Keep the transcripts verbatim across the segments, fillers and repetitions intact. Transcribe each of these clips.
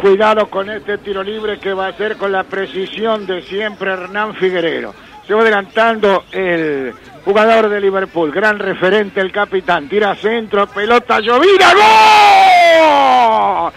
Cuidado con este tiro libre que va a ser con la precisión de siempre Hernán Figueredo. Se va adelantando el jugador de Liverpool, gran referente, el capitán. Tira centro, pelota llovida, ¡gol!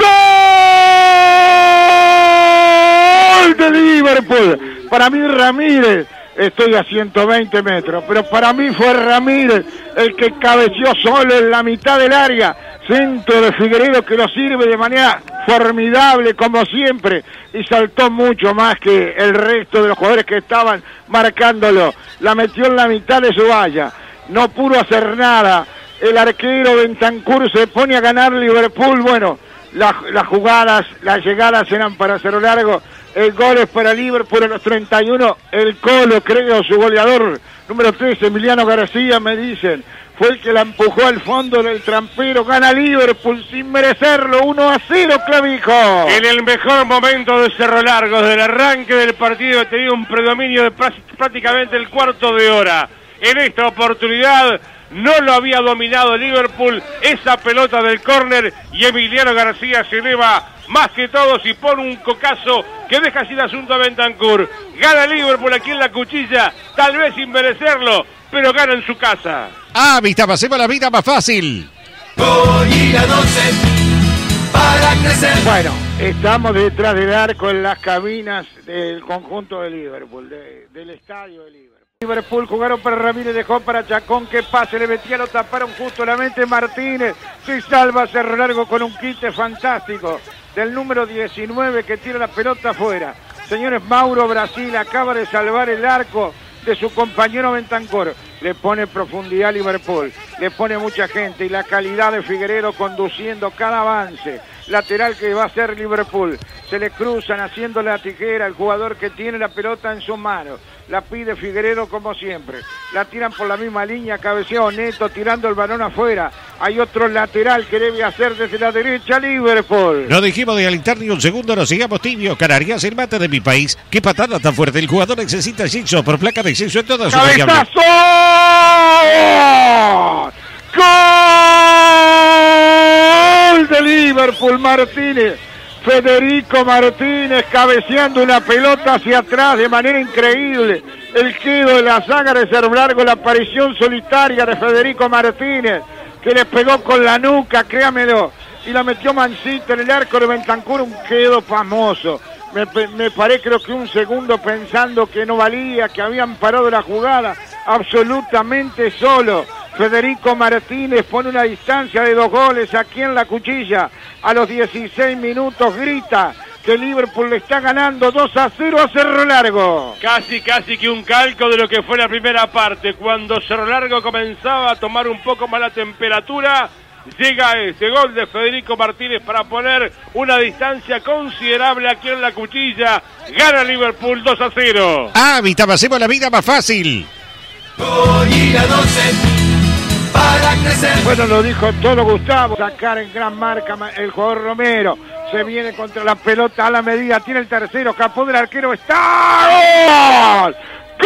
¡Gol de Liverpool! Para mí Ramírez, estoy a ciento veinte metros, pero para mí fue Ramírez el que cabeció solo en la mitad del área. Centro de Figueredo que lo sirve de manera formidable como siempre y saltó mucho más que el resto de los jugadores que estaban marcándolo. La metió en la mitad de su valla, no pudo hacer nada. El arquero Bentancur se pone a ganar Liverpool. Bueno, la, las jugadas, las llegadas eran para Cerro Largo. El gol es para Liverpool a los treinta y uno. El Colo, creo, su goleador número tres, Emiliano García, me dicen, fue el que la empujó al fondo del trampero. Gana Liverpool sin merecerlo, uno a cero, Clavijo. En el mejor momento de Cerro Largo, desde el arranque del partido, tenía un predominio de prácticamente el cuarto de hora. En esta oportunidad no lo había dominado Liverpool, esa pelota del córner, y Emiliano García se eleva más que todos y pone un cocazo que deja sin asunto a Bentancur. Gana Liverpool aquí en la Cuchilla, tal vez sin merecerlo, pero gana en su casa. Ah, Vista, pasemos la vida más fácil. Para crecer. Bueno, estamos detrás del arco en las cabinas del conjunto de Liverpool, de, del estadio de Liverpool. Liverpool jugaron para Ramírez, dejó para Chacón, que pase, le metía, lo taparon justo la mente Martínez, se salva Cerro Largo con un quite fantástico del número diecinueve que tira la pelota afuera. Señores, Mauro Brasil acaba de salvar el arco de su compañero Bentancur. Le pone profundidad a Liverpool, le pone mucha gente y la calidad de Figueredo conduciendo cada avance. Lateral que va a ser Liverpool. Se le cruzan haciendo la tijera el jugador que tiene la pelota en su mano. La pide Figueredo como siempre. La tiran por la misma línea, cabeceado Neto tirando el balón afuera. Hay otro lateral que debe hacer desde la derecha Liverpool. No dijimos de alentar ni un segundo, nos sigamos tibio. Canarias, el mate de mi país. Qué patada tan fuerte. El jugador necesita exceso por placa de exceso en toda su variable. ¡Cabezazo! ¡Gol de Liverpool! Martínez. Federico Martínez cabeceando una pelota hacia atrás de manera increíble. El quedo de la saga de Cerro Largo, la aparición solitaria de Federico Martínez, que le pegó con la nuca, créamelo, y la metió mansita en el arco de Bentancur, un quedo famoso. Me, me paré creo que un segundo pensando que no valía, que habían parado la jugada, absolutamente solo. Federico Martínez pone una distancia de dos goles aquí en la Cuchilla. A los dieciséis minutos grita que Liverpool le está ganando dos a cero a Cerro Largo. Casi, casi que un calco de lo que fue la primera parte. Cuando Cerro Largo comenzaba a tomar un poco más la temperatura, llega ese gol de Federico Martínez para poner una distancia considerable aquí en la Cuchilla. Gana Liverpool dos a cero. Ah, Vista, pasemos la vida más fácil. Para crecer. Bueno, lo dijo todo Gustavo. Sacar en gran marca el jugador Romero. Se viene contra la pelota a la medida. Tiene el tercero. Capó del arquero. ¡Está! ¡Gol!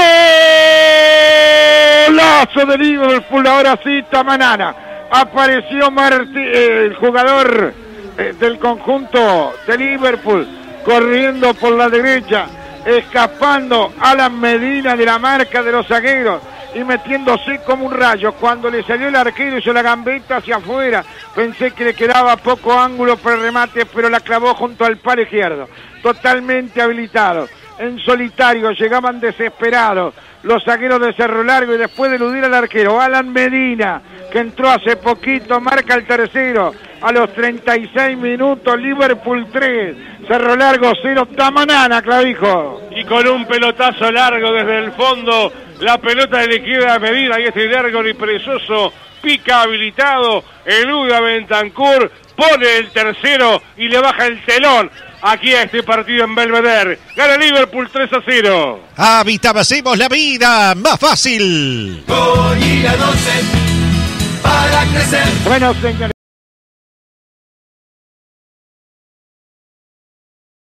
¡Golazo de Liverpool! Ahora sí, Tamanana. Apareció Martí, el jugador eh, del conjunto de Liverpool. Corriendo por la derecha. Escapando a la medida de la marca de los zagueros. Y metiéndose como un rayo. Cuando le salió el arquero hizo la gambeta hacia afuera. Pensé que le quedaba poco ángulo para el remate, pero la clavó junto al palo izquierdo. Totalmente habilitado. En solitario, llegaban desesperados los zagueros de Cerro Largo y después de eludir al arquero, Alan Medina, que entró hace poquito, marca el tercero. A los treinta y seis minutos, Liverpool tres, Cerro Largo cero, Tamanana, Clavijo. Y con un pelotazo largo desde el fondo, la pelota de la izquierda Medina y este largo y perezoso pica habilitado, elude a Bentancur, pone el tercero y le baja el telón aquí a este partido en Belvedere. Gana Liverpool tres a cero. Ah, Vista, pasemos la vida más fácil. Para crecer. Bueno, señores.